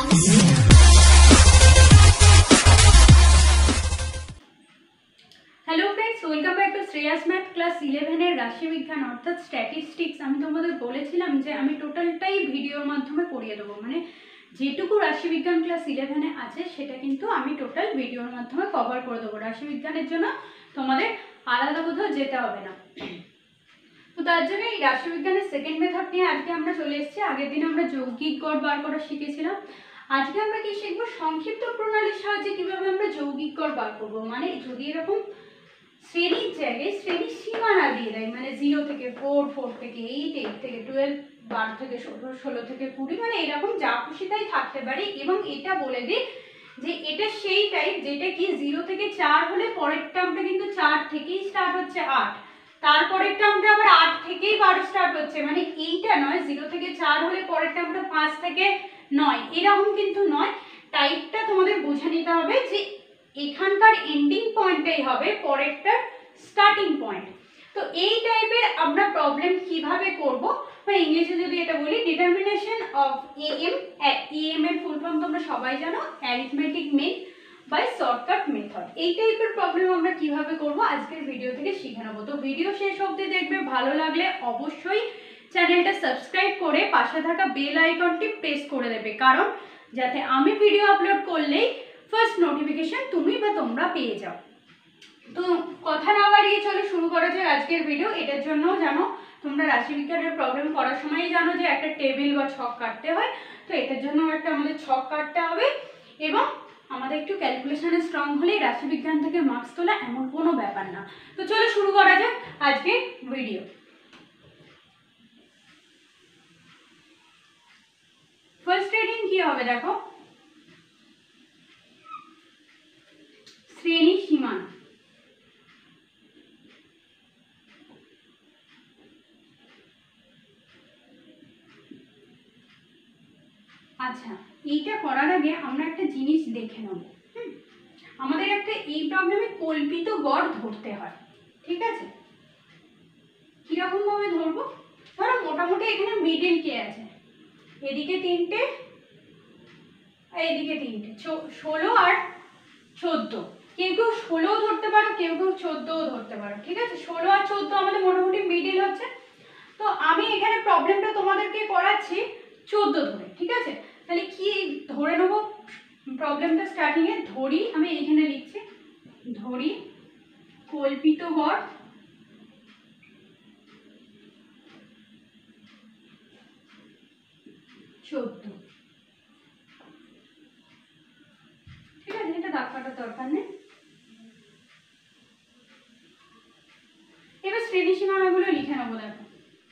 Hello friends, welcome back to Shreyas math class 11 এর রাশি বিজ্ঞান অর্থাৎ স্ট্যাটিস্টিক্স। আমি তোমাদের বলেছিলাম যে আমি টোটালটাই ভিডিওর মাধ্যমে করিয়ে দেবো, মানে যেটুকু রাশি বিজ্ঞান ক্লাস 11 এ আছে সেটা কিন্তু আমি টোটাল ভিডিওর মাধ্যমে কভার করে দেবো। রাশি বিজ্ঞানের জন্য তোমাদের আলাদা কোথাও যেতে হবে না। তো তার জন্য এই রাশি বিজ্ঞানের সেকেন্ড মেথড নিয়ে আজকে আমরা চলে এসেছি। আগের দিন আমরা যৌগিক গড় বার করা শিখেছিলাম। আজকে আমরা কি শিখবো, সংক্ষিপ্ত প্রণালীর সাহায্যে কিভাবে আমরা যৌগিক গড় বার করবো। মানে যদি এরকম শ্রেণীর জায়গায় শ্রেণীর সীমানা দিয়ে দেয়, মানে 0 থেকে 4, 4 থেকে 8, 8 থেকে 12, 12 থেকে 16, 16 থেকে 20, মানে এরকম যা খুশি তাই থাকতে পারে। এবং এটা বলে দিই যে এটা সেই টাইপ যেটা কি 0 থেকে 4 হলে পরের টার্মটা কিন্তু 4 থেকেই স্টার্ট হচ্ছে 8, তারপরের টার্মটা আবার 8 থেকেই 12 স্টার্ট হচ্ছে, মানে এইটা নয় 0 থেকে 4 হলে পরের টার্মটা 5 থেকে 9, এরকম কিন্তু নয়। টাইপটা তোমাদের বুঝে নিতে হবে যে এখানকার এন্ডিং পয়েন্টটাই হবে পরেরটার স্টার্টিং পয়েন্ট। তো এই টাইপের আমরা প্রবলেম কিভাবে করব, বা ইংলিশে যদি এটা বলি ডিটারমিনেশন অফ এএম। এএম এর ফুল ফর্ম তোমরা সবাই জানো, arithmetic mean by shortcut method. এই টাইপের প্রবলেম আমরা কিভাবে করব আজকের ভিডিও থেকে শিখে নেব। তো ভিডিও শেষ অবধি দেখবে, ভালো লাগলে অবশ্যই চ্যানেলটা সাবস্ক্রাইব করে পাশে থাকা বেল আইকনটি প্রেস করে দেবে, কারণ যাতে আমি ভিডিও আপলোড করলেই ফার্স্ট নোটিফিকেশন তুমি বা তোমরা পেয়ে যাও। তো কথা না বাড়িয়ে চলো শুরু করা যাক আজকের ভিডিও। এটার জন্য জানো তোমরা রাশি বিজ্ঞানের প্রবলেম করার সময় জানো যে একটা টেবিল বা ছক কাটতে হয়। তো এটার জন্য একটা আমাদের ছক কাটতে হবে এবং আমাদের একটু ক্যালকুলেশনে স্ট্রং হলেই রাশি বিজ্ঞান থেকে মার্কস তোলা এমন কোনো ব্যাপার না। তো চলো শুরু করা যাক আজকে ভিডিও। ফার্স্ট রিডিং কি হবে দেখো, শ্রেণী সীমানা। আচ্ছা, এইটা করার আগে আমরা একটা জিনিস দেখে নেব। আমাদের একটা এই প্রবলেমে কল্পিত গড় ধরতে হয়, ঠিক আছে? কিরকম ভাবে ধরবো, ধরো মোটামুটি এখানে মিডিল কে আছে, এদিকে 3টে এদিকে 3টে, 16 আর 14। কেউ কেউ 16ও ধরতে পারো, কেউ কেউ 14ও ধরতে পারো, ঠিক আছে? 16 আর 14 আমাদের মোটামুটি মিডিল হচ্ছে। তো আমি এখানে প্রবলেমটা তোমাদেরকে করাচ্ছি 14 ধরে, ঠিক আছে? তাহলে কি ধরে নেবো প্রবলেমটা স্টার্টিং এ? ধরি, আমি এখানে লিখছি, ধরি কল্পিত গড় চোদ্দ, ঠিক আছে? এটা দাগ কাটার দরকার নেই। এবার শ্রেণী সীমানাগুলো লিখে নেবো। দেখো,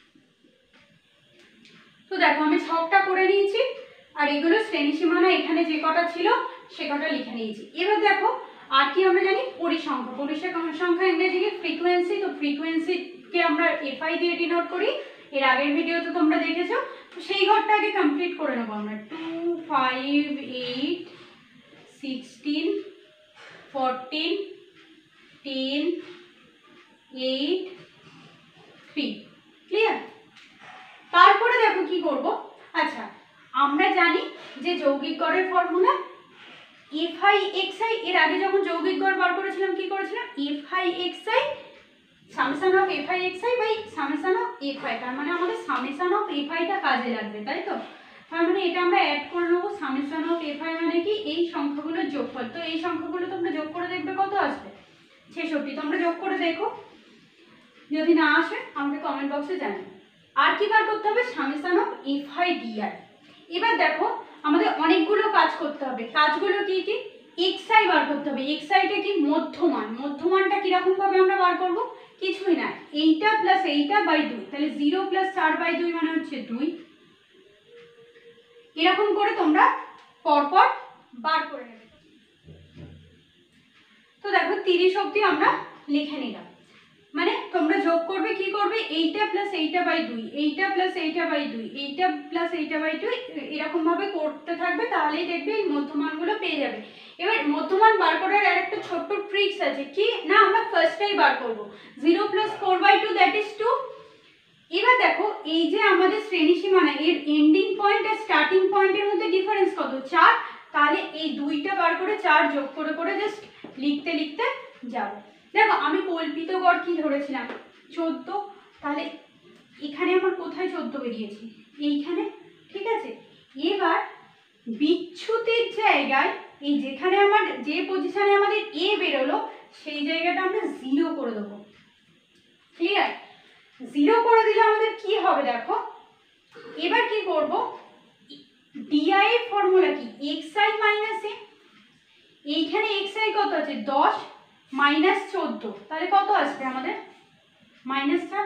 তো দেখো আমি ছকটা করে নিয়েছি আর এগুলো শ্রেণী সীমানা এখানে যে কটা ছিল সে কটা লিখে নিয়েছি। এবার দেখো আর কি আমরা জানি, পরিসংখ্যা। পরিসংখ্যা ইংরেজি কি ফ্রিকোয়েন্সি। তো ফ্রিকোয়েন্সিকে আমরা এফআই দিয়ে ডিনোট করি, এর আগের ভিডিওতে তোমরা দেখেছো। তো সেই ঘরটা আগে কমপ্লিট করে নেবো আমরা। 2, 5, 8, 16, 14, 10, 8, 3, ক্লিয়ার? তারপরে দেখো কি করব। আচ্ছা, আমরা জানি যে যৌগিক গড়ের ফর্মুলা এফআই এক্সআই। এর আগে যখন যৌগিক গড় বার করেছিলাম কি করেছিলাম, f i x i summation of f i x i by summation of f i. তার মানে আমাদের সামেশন অফ এফআইটা কাজে লাগবে, তাই তো? তার মানে এটা আমরা অ্যাড করে নেবো। সামেশন অফ এফআই মানে কি, এই সংখ্যাগুলোর যোগফল। তো এই সংখ্যাগুলো তোমরা যোগ করে দেখবে কত আসবে, 66। তোমরা যোগ করে দেখো, যদি না আসে আমাকে কমেন্ট বক্সে জানাবে। আর কি বার করতে হবে, সামেশন অফ এফআই ডিআর। এবার দেখো আমাদের অনেকগুলো কাজ করতে হবে। কাজগুলো কি কি, এক্সআই বার করতে হবে। এক্সআইটা কি, মধ্যমান। মধ্যমানটা কিরকম ভাবে আমরা বার করব, কিছুই না, এইটা প্লাস এইটা বাই 2, তাহলে 0 + 4/2 মানে হচ্ছে 2। এরকম করে তোমরা পরপর বার করে নেবে। তো দেখো 30 অবধি আমরা লিখে নিলাম। মানে তোমরা যোগ করবে, কি করবে, এইটা প্লাস এইটা বাই 2, এইটা প্লাস এইটা বাই 2, এইটা প্লাস এইটা বাই 2, এরকম ভাবে করতে থাকবে, তাহলেই দেখবে এই মধ্যমানগুলো পেয়ে যাবে। এবার মধ্যমান বার করার আরেকটা ছোট্ট ট্রিক্স আছে, কি না, আমরা ফার্স্টটাই বার করব। 0 + 4/2 দ্যাট ইজ 2। এবার দেখো এই যে আমাদের শ্রেণী সীমানা এর এন্ডিং পয়েন্ট আর স্টার্টিং পয়েন্টের মধ্যে ডিফারেন্স কত 4, তাহলে এই 2টা বার করে 4 যোগ করে করে জাস্ট লিখতে লিখতে যাব। দেখো আমি কল্পিত গড় কি ধরেছিলাম 14, তাহলে এখানে আমার কোথায় 14 বেরিয়েছে এইখানে, ঠিক আছে। এবার বিচ্যুতির জায়গায় এই যেখানে আমার যে পজিশনে আমাদের এ বেরোলো সেই জায়গাটা আমরা 0 করে দেবো। ক্লিয়ার? 0 করে দিলে আমাদের কি হবে দেখো, এবার কি করব, ডিআই এর ফর্মুলা কি xi মাইনাস এ, এইখানে xi কত আছে 10 মাইনাস 14, তাহলে কত আসবে আমাদের মাইনাসটা,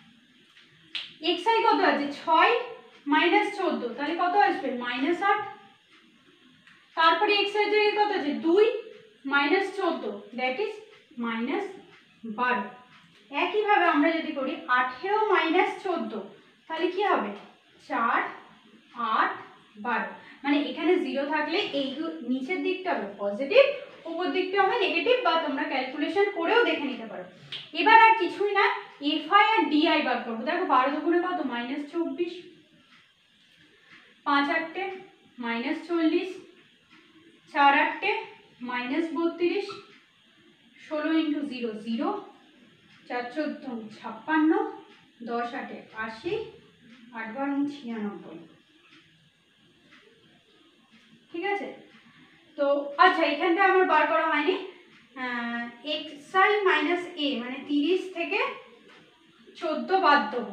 xi কত আছে 6 মাইনাস 14, তাহলে কত আসবে মাইনাস 8, তারপরে x এর জায়গায় কত আছে 2 মাইনাস 14, দ্যাট ইজ মাইনাস 12। একইভাবে আমরা যদি করি 18 মাইনাস 14, তাহলে কি হবে 4 8 12, মানে এখানে 0 থাকলে এই নিচের দিকটা হবে পজিটিভ, উপর দিকটা হবে নেগেটিভ, বা তোমরা ক্যালকুলেশন করেও দেখে নিতে পারো। এবার আর কিছুই না, fi আর di বার করবো। দেখো 12 দুগুণে কত মাইনাস 24, 5 8 মাইনাস 40, 4 8 মাইনাস 32, 16 ইন্টু 0 0, 4 14 56, 10 8 80, 8 12 96। ঠিক আছে, তো আচ্ছা এখানটা আমার বার করা হয়নি, xi মাইনাস a মানে 30 থেকে 14 বাদ দেবো,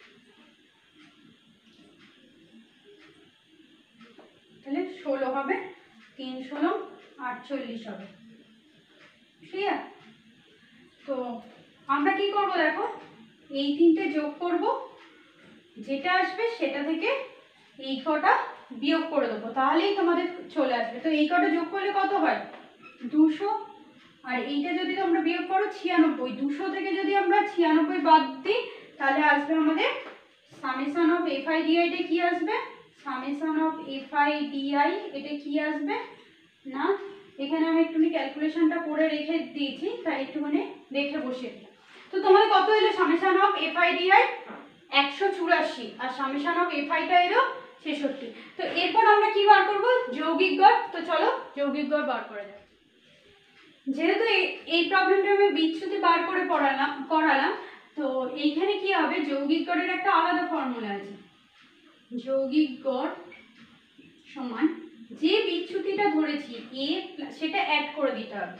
তাহলে 16 হবে, 3 16 48 হবে। ক্লিয়ার? তো আমরা কি করব দেখো, এই তিনটে যোগ করব, যেটা আসবে সেটা থেকে এই কটা বিয়োগ করে দেবো, তাহলেই তোমাদের চলে আসবে। তো এই কটা যোগ করলে কত হয় 200, আর এইটা যদি তোমরা বিয়োগ করো 96, 200 থেকে যদি আমরা 96 বাদ দিই তাহলে আসবে আমাদের সামেশন অফ fi di, এটা কি আসবে সামেশন অফ fi di, এটা কি আসবে না, এখানে আমি একটুখানি ক্যালকুলেশনটা করে রেখে দিয়েছি, তাই একটুখানি দেখে বসে দিই। তো তোমাদের কত এলো সামেশন অফ fi di 184, আর সামেশন অফ fi টা এলো 66। তো এরপর আমরা কি বার করব যৌগিক গড়। তো চলো যৌগিক গড় বার করা যাক। যেহেতু এই প্রবলেমটা আমি বিচ্যুতি বার করে করালাম, তো এইখানে কি হবে যৌগিক গড়ের একটা আলাদা ফর্মুলা আছে। যৌগিক গড় সমান যে বিচ্যুতিটা ধরেছি a সেটা অ্যাড করে দিতে হবে,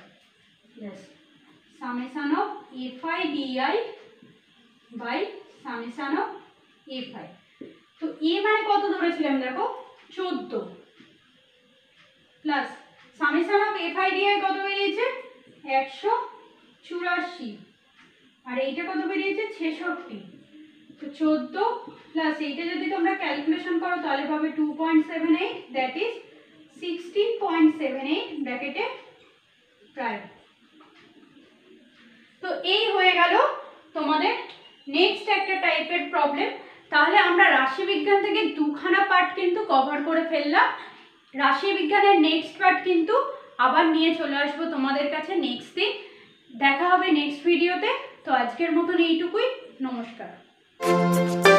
সামেশন অফ fi di বাই সামেশন অফ fi। তো a মানে কত ধরেছিলাম দেখো 14, plus summation of fi di কত বেরিয়েছে 184, আর এইটা কত বেরিয়েছে 66। তো 14 প্লাস এইটা যদি তোমরা ক্যালকুলেশন করো তাহলে পাবে 2.78, দ্যাট ইজ 16.78 ব্র্যাকেটে প্রাইম। তো এই হয়ে গেল তোমাদের নেক্সট একটা টাইপের প্রবলেম। তাহলে আমরা রাশিবিজ্ঞান থেকে দুখানা পার্ট কিন্তু কভার করে ফেললাম। রাশিবিজ্ঞানের নেক্সট পার্ট কিন্তু আবার নিয়ে চলে আসবো তোমাদের কাছে নেক্সট দিন। দেখা হবে নেক্সট ভিডিওতে। তো আজকের মতন এইটুকুই, নমস্কার।